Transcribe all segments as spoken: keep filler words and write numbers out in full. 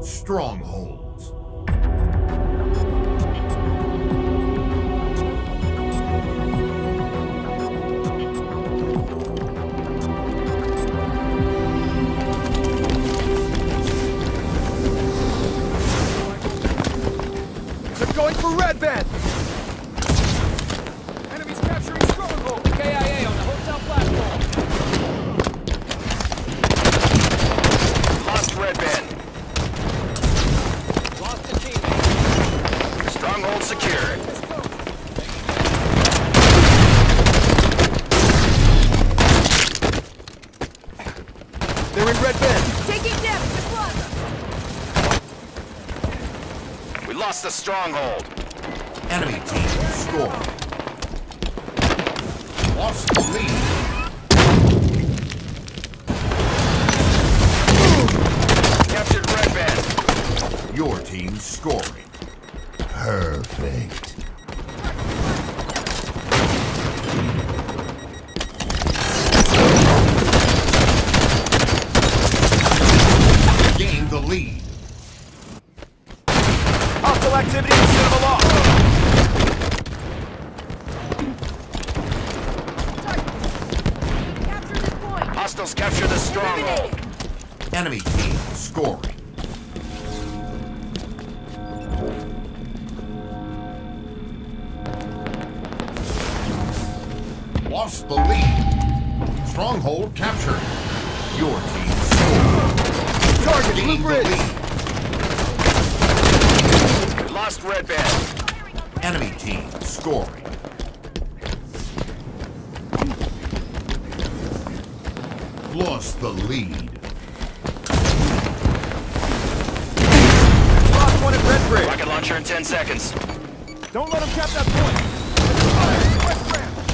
Strongholds. They're going for red band! Enemies capturing Stronghold! K I A on the hotel platform! Lost red band. Lost a teammate. Stronghold secured. They're in red band! Taking damage to Plaza! We lost the stronghold. Enemy team score. Lost the lead. Captured red band. Your team scoring. Perfect. Gain the lead. Hostile activity in Cinema Law! Capture this point! Hostiles capture the stronghold. Enemy team scoring. Lost the lead. Stronghold captured. Your team scored. Target, Gain blue the bridge! lead. We lost red band. Enemy team scoring. Lost the lead. Lost one at red bridge! Rocket launcher in ten seconds. Don't let them cap that point! West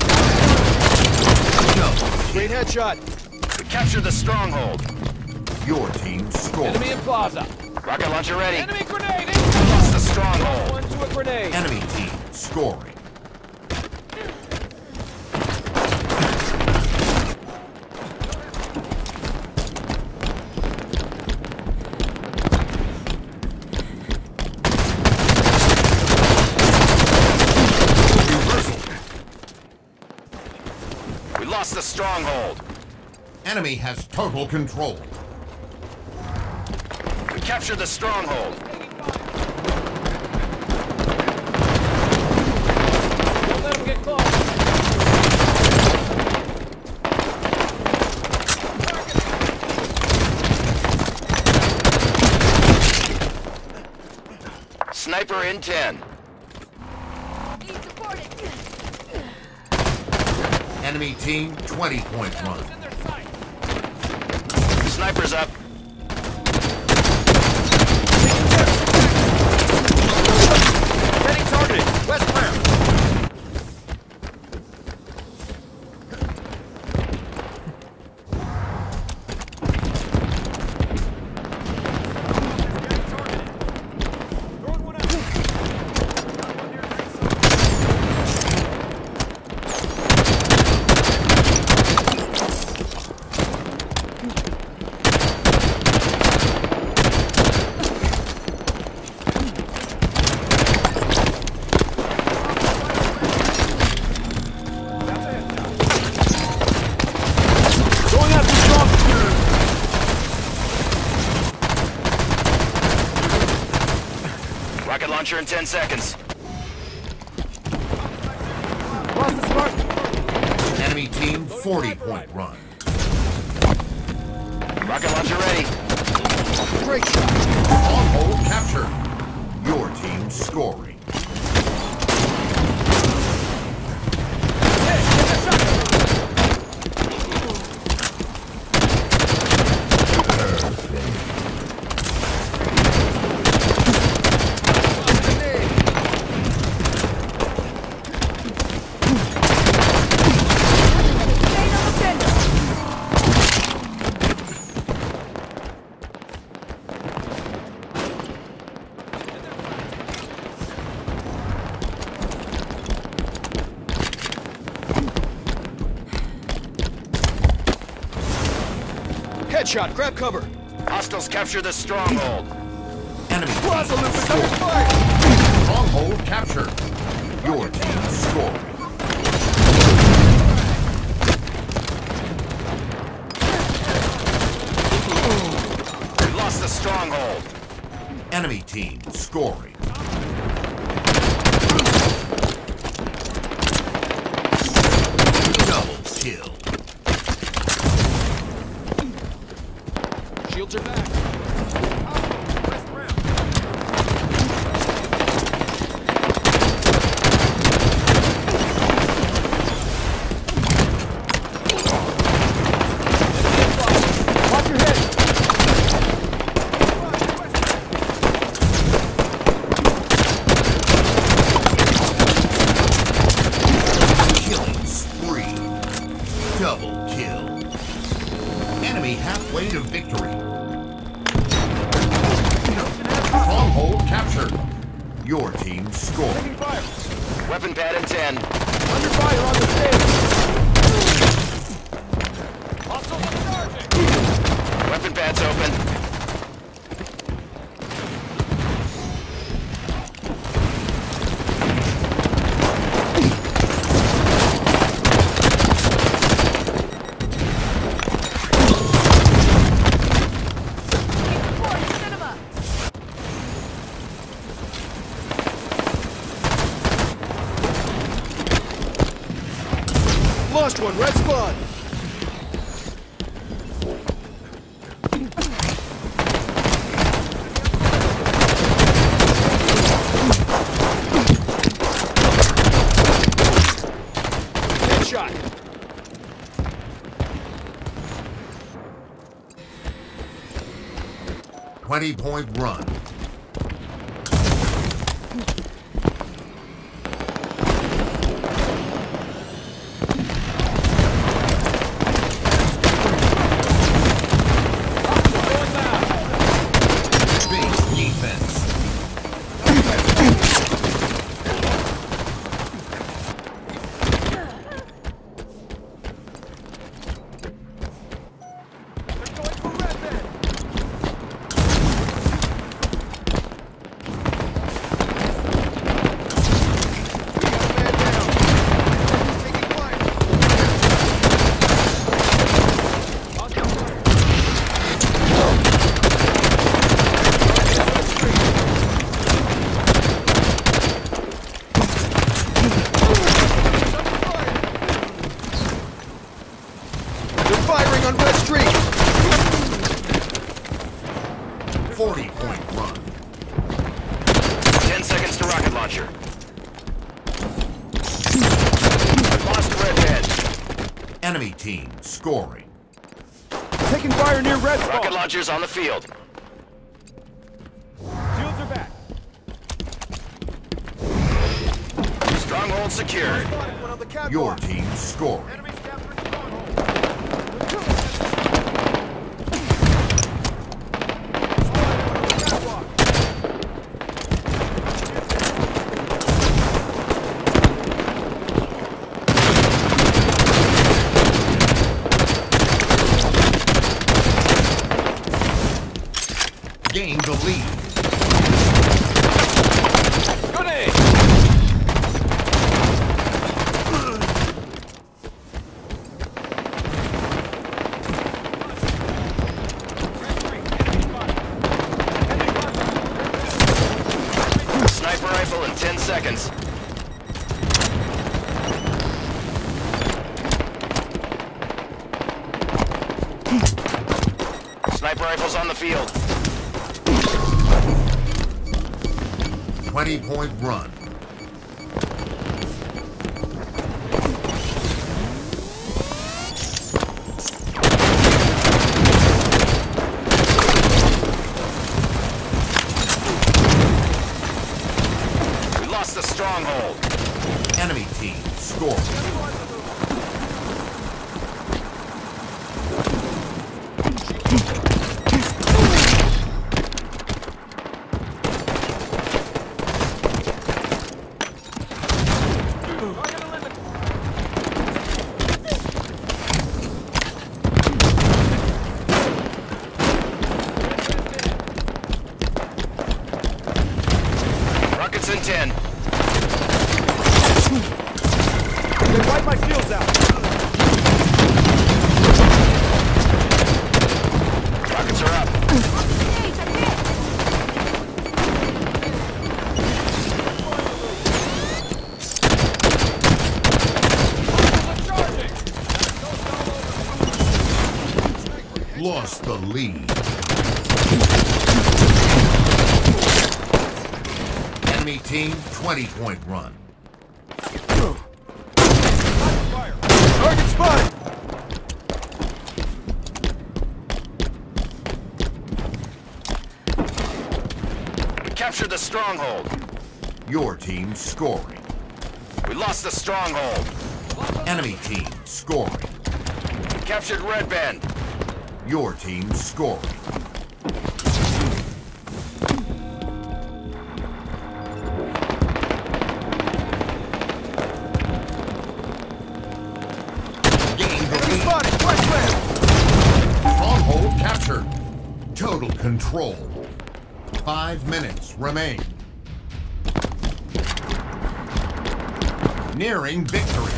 ramp! Great headshot! We captured the stronghold. Your team scoring. Enemy in Plaza! Rocket launcher ready. Enemy grenade! We lost the stronghold. One to a grenade! Enemy team scoring. Reversal. We lost the stronghold. Enemy has total control. We captured the stronghold. Don't let them get close! Sniper in ten. Need supported! Enemy team twenty point run. In their sight! Sniper's up. Getting targeted! West ramp! Going after strong! Rocket launcher in ten seconds. Lost the spark! Enemy team forty point run. Rocket launcher ready. Great shot! Stronghold captured. Your team scoring. Headshot, grab cover. Hostiles capture the stronghold. Muzzle loop is under scoring. fire! Stronghold captured. Your team scoring. We lost the stronghold. Enemy team scoring. Double kill. Shields are back. Watch your head. Killing spree. Double kill. Enemy halfway to victory. Stronghold captured. Your team scored. Taking fire. Weapon pad in ten. Under fire on the stage. Hostile charging. Weapon pad's open. Support cinema. Lost one. Red spawn. Headshot. twenty point run. Base defense. They're going for red bed. Firing on Red Street! forty point run. Ten seconds to rocket launcher. Lost redhead. Enemy team scoring. Taking fire near Red Rocket Spawn! launchers on the field. Shields are back. Stronghold secured. Spotted one on the catwalk. Your team scoring. Enemies capturing Stronghold. Catwalk. Gain the lead. Grenade! Sniper rifle in ten seconds. Sniper rifles on the field. twenty point run. We lost the stronghold. Enemy team scoring. in ten. They wipe my shields out. Rockets are up. Engage, I'm hit. Lost the lead. Enemy team, twenty point run. Target spotted. Captured the stronghold. Your team scoring. We lost the stronghold. Enemy team scoring. Captured Red Bend. Your team scoring. Gain the lead. Spotted. Flashbang. Stronghold captured. Total control. Five minutes remain. Nearing victory.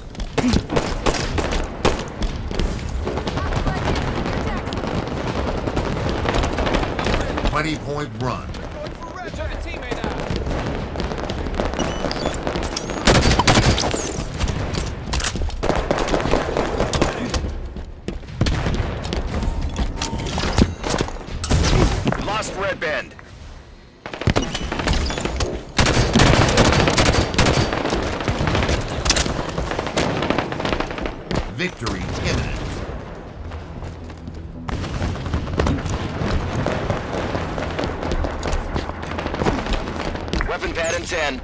twenty point run. We took a teammate out. We lost Red Bend. Victory imminent. Weapon pad in ten.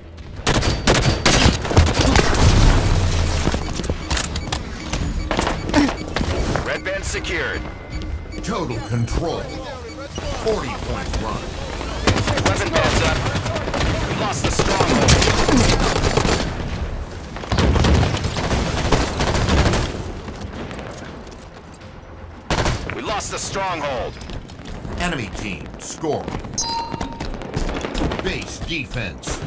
Red Bend secured. Total control. forty point run. Weapon pad's up. We lost the stronghold. We lost the stronghold. Enemy team scoring. Base defense.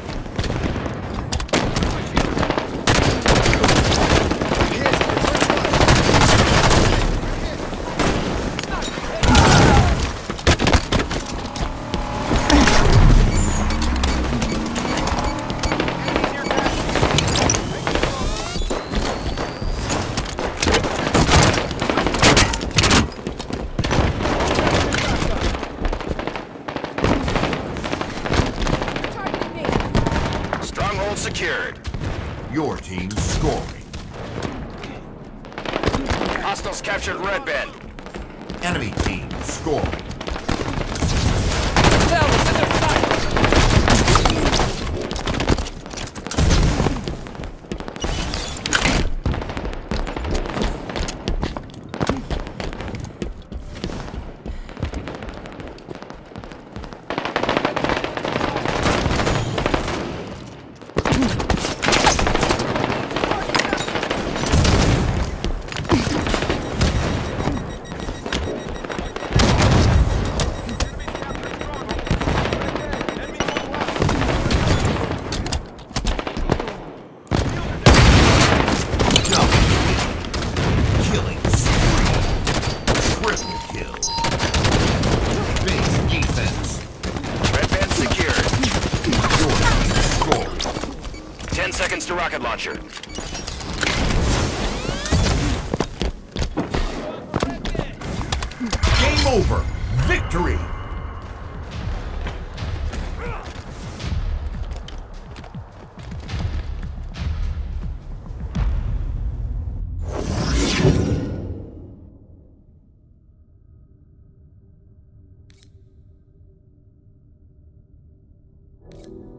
Targeting me. Stronghold secured. Your team scoring. Hostiles captured Red Bend. Enemy team scoring. Hell, it's in their sight. Killing spree. Triple kill. Base defense. Red Bend secured. Your team scoring. Ten seconds to rocket launcher. Game over. Victory. You